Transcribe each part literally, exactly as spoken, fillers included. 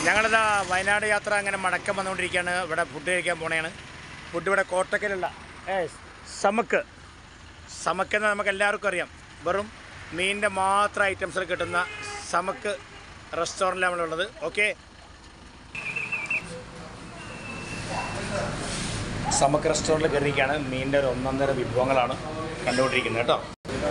ഞങ്ങളിതാ വയനാട് യാത്ര അങ്ങനെ മടക്കം വന്നുകൊണ്ടിരിക്കുകയാണ്. ഇവിടെ ഫുഡ് കഴിക്കാൻ പോണേണ്. ഫുഡ് ഇവിടെ കോട്ടക്കലുള്ള ഏ സമക്ക് സമക്കെന്ന് നമുക്ക് എല്ലാവർക്കും അറിയാം. വെറും മീനിൻ്റെ മാത്രം ഐറ്റംസിൽ കിട്ടുന്ന സമക്ക് റെസ്റ്റോറൻറ്റിലാണ് നമ്മളുള്ളത്. ഓക്കെ, സമക്ക് റെസ്റ്റോറൻറ്റിൽ കയറിയിരിക്കുകയാണ്. മീനിൻ്റെ ഒരു ഒന്നൊന്നര വിഭവങ്ങളാണ് കണ്ടുകൊണ്ടിരിക്കുന്നത് കേട്ടോ.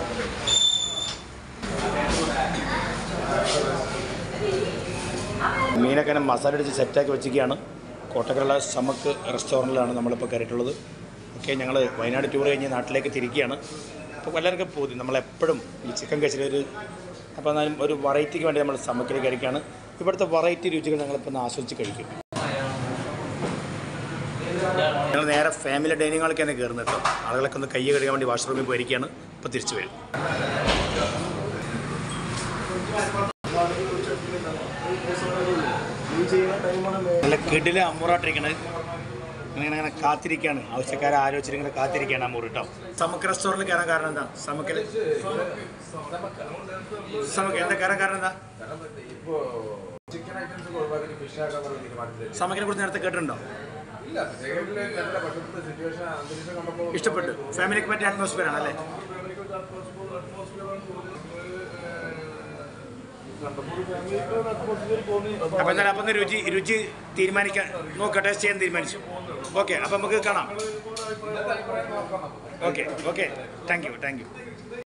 മീനൊക്കെ മസാല അടിച്ച് സെറ്റാക്കി വെച്ചിരിക്കുകയാണ്. കോട്ടക്കലുള്ള സമക്ക് റെസ്റ്റോറൻറ്റിലാണ് നമ്മളിപ്പോൾ കയറിയിട്ടുള്ളത്. ഓക്കെ, ഞങ്ങൾ വയനാട് ടൂർ കഴിഞ്ഞ് നാട്ടിലേക്ക് തിരിക്കുകയാണ്. അപ്പോൾ എല്ലാവർക്കും പോയി നമ്മളെപ്പോഴും ഈ ചിക്കൻ കഴിച്ചിട്ടൊരു അപ്പോൾ എന്നാലും ഒരു വെറൈറ്റിക്ക് വേണ്ടി നമ്മൾ സമക്കിൽ കഴിക്കുകയാണ്. ഇവിടുത്തെ വെറൈറ്റി രുചികൾ ഞങ്ങളിപ്പോൾ ഒന്ന് ആസ്വദിച്ച് കഴിക്കും. ഞങ്ങൾ നേരെ ഫാമിലി ഡൈനിങ് ഹാളിലേക്ക് തന്നെ കയറുന്നത് കേട്ടോ. ആളുകളൊക്കെ ഒന്ന് കൈ കഴുകാൻ വേണ്ടി വാഷ്റൂമിൽ പോയിരിക്കുകയാണ്. ഇപ്പോൾ തിരിച്ചു വരും. നല്ല കിടില അമ്മൂറായിട്ടിരിക്കണത്. ഇങ്ങനെ അങ്ങനെ കാത്തിരിക്കുകയാണ്. ആവശ്യക്കാരെ ആലോചിച്ചിട്ട് ഇങ്ങനെ കാത്തിരിക്കുകയാണ് അമ്മൂർ കേട്ടോ. സമക്ക് റെസ്റ്റോറൻറ്റിൽ കയറാൻ കാരണം എന്താ? സമക്കിൽ സമക്ക് എന്താ കയറാൻ കാരണം എന്താ? സമക്കിനെ കുറിച്ച് നേരത്തെ കേട്ടിട്ടുണ്ടോ? ഇഷ്ടപ്പെട്ടു. ഫാമിലിക്ക് പറ്റിയ അറ്റ്മോസ്ഫിയർ ആണ് അല്ലേ? അപ്പം എന്നാലും അപ്പം രുചി രുചി തീരുമാനിക്കാൻ നോക്കാം, ടേസ്റ്റ് ചെയ്യാൻ തീരുമാനിച്ചു. ഓക്കെ, അപ്പം നമുക്ക് കാണാം. Okay okay thank you thank U